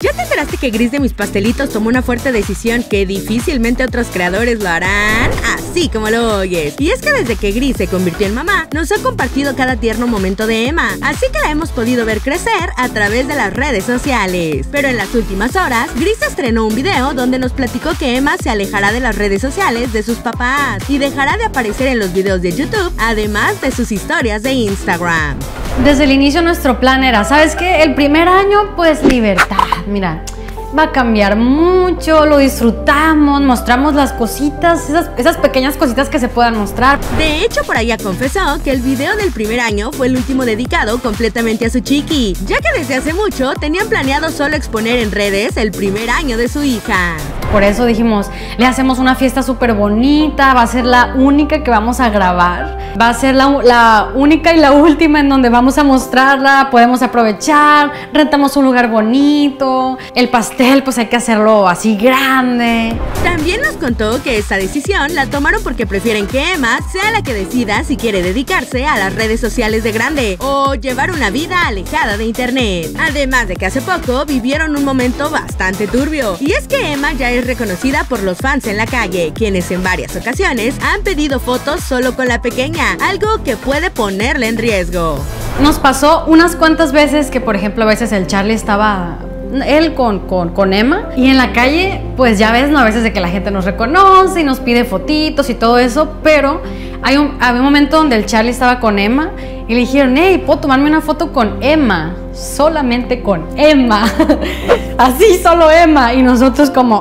¿Ya te enteraste que Gris de Mis Pastelitos tomó una fuerte decisión que difícilmente otros creadores lo harán? Así como lo oyes. Y es que desde que Gris se convirtió en mamá, nos ha compartido cada tierno momento de Emma, así que la hemos podido ver crecer a través de las redes sociales. Pero en las últimas horas, Gris estrenó un video donde nos platicó que Emma se alejará de las redes sociales de sus papás y dejará de aparecer en los videos de YouTube, además de sus historias de Instagram. Desde el inicio nuestro plan era, ¿sabes qué? El primer año, pues libertad, mira. Va a cambiar mucho, lo disfrutamos, mostramos las cositas, esas pequeñas cositas que se puedan mostrar. De hecho, por allá confesó que el video del primer año fue el último dedicado completamente a su chiqui, ya que desde hace mucho tenían planeado solo exponer en redes el primer año de su hija. Por eso dijimos, le hacemos una fiesta súper bonita, va a ser la única que vamos a grabar, va a ser la única y la última en donde vamos a mostrarla, podemos aprovechar, rentamos un lugar bonito, el pastel pues hay que hacerlo así grande. También nos contó que esta decisión la tomaron porque prefieren que Emma sea la que decida si quiere dedicarse a las redes sociales de grande o llevar una vida alejada de internet. Además de que hace poco vivieron un momento bastante turbio, y es que Emma ya es reconocida por los fans en la calle, quienes en varias ocasiones han pedido fotos solo con la pequeña, algo que puede ponerla en riesgo. Nos pasó unas cuantas veces que, por ejemplo, a veces el Charlie estaba él con Emma, y en la calle pues ya ves, ¿no? A veces de que la gente nos reconoce y nos pide fotitos y todo eso, pero había un momento donde el Charlie estaba con Emma y le dijeron, hey, ¿puedo tomarme una foto con Emma? Solamente con Emma. Así, solo Emma. Y nosotros como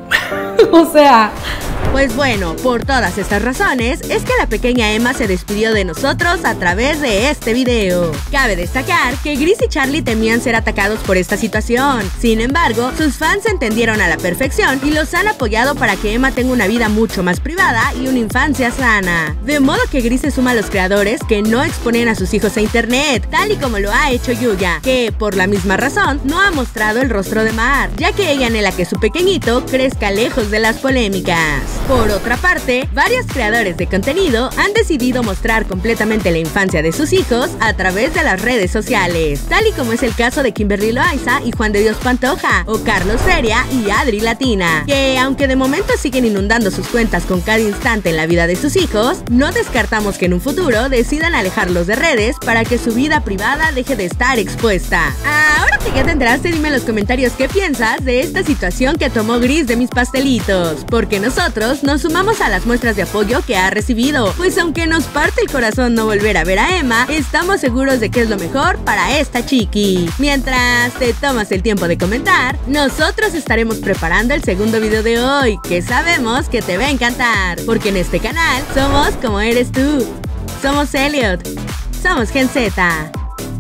o sea... Pues bueno, por todas estas razones es que la pequeña Emma se despidió de nosotros a través de este video. Cabe destacar que Gris y Charlie temían ser atacados por esta situación. Sin embargo, sus fans entendieron a la perfección y los han apoyado para que Emma tenga una vida mucho más privada y una infancia sana. De modo que Gris se suma a los creadores que no exponen a sus hijos a internet, tal y como lo ha hecho Yuya, que por la misma razón no ha mostrado el rostro de Mar, ya que ella anhela que su pequeñito crezca lejos de las polémicas. Por otra parte, varios creadores de contenido han decidido mostrar completamente la infancia de sus hijos a través de las redes sociales, tal y como es el caso de Kimberly Loaiza y Juan de Dios Pantoja, o Carlos Feria y Adri Latina, que aunque de momento siguen inundando sus cuentas con cada instante en la vida de sus hijos, no descartamos que en un futuro decidan alejarlos de redes para que su vida privada deje de estar expuesta. Ahora que ya te enteraste, dime en los comentarios qué piensas de esta situación que tomó Gris de Mis Pastelitos, porque nosotros nos sumamos a las muestras de apoyo que ha recibido, pues aunque nos parte el corazón no volver a ver a Emma, estamos seguros de que es lo mejor para esta chiqui. Mientras te tomas el tiempo de comentar, nosotros estaremos preparando el segundo video de hoy, que sabemos que te va a encantar, porque en este canal somos como eres tú. Somos Elliot, somos Gen Z.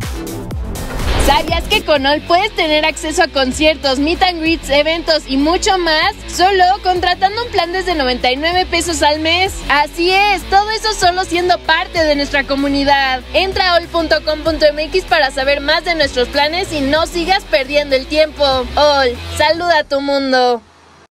¿Sabías que con OL puedes tener acceso a conciertos, meet and greets, eventos y mucho más? Solo contratando un plan desde 99 pesos al mes. Así es, todo eso solo siendo parte de nuestra comunidad. Entra a ol.com.mx para saber más de nuestros planes y no sigas perdiendo el tiempo. OL, saluda a tu mundo.